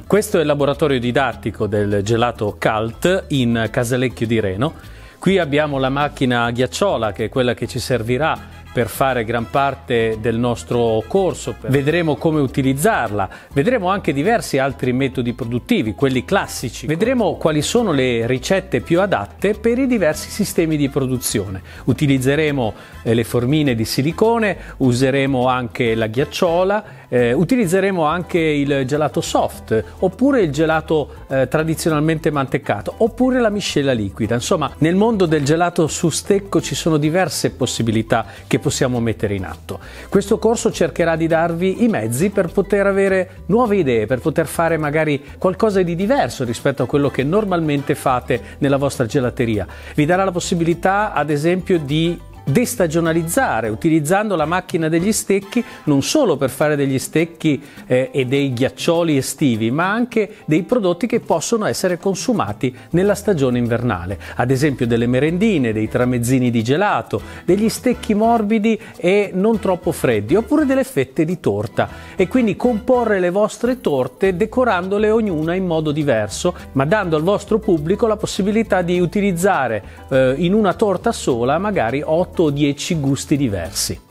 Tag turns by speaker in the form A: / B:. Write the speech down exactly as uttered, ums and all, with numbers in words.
A: Questo è il laboratorio didattico del gelato Cult in Casalecchio di Reno. Qui abbiamo la macchina a ghiacciola, che è quella che ci servirà per fare gran parte del nostro corso. Vedremo come utilizzarla, vedremo anche diversi altri metodi produttivi, quelli classici. Vedremo quali sono le ricette più adatte per i diversi sistemi di produzione. Utilizzeremo eh, le formine di silicone, useremo anche la ghiacciola, eh, utilizzeremo anche il gelato soft, oppure il gelato eh, tradizionalmente mantecato, oppure la miscela liquida. Insomma, nel mondo del gelato su stecco ci sono diverse possibilità che possiamo mettere in atto. Questo corso cercherà di darvi i mezzi per poter avere nuove idee, per poter fare magari qualcosa di diverso rispetto a quello che normalmente fate nella vostra gelateria. Vi darà la possibilità, ad esempio, di destagionalizzare utilizzando la macchina degli stecchi, non solo per fare degli stecchi eh, e dei ghiaccioli estivi, ma anche dei prodotti che possono essere consumati nella stagione invernale, ad esempio delle merendine, dei tramezzini di gelato, degli stecchi morbidi e non troppo freddi, oppure delle fette di torta, e quindi comporre le vostre torte decorandole ognuna in modo diverso, ma dando al vostro pubblico la possibilità di utilizzare eh, in una torta sola magari otto o dieci gusti diversi.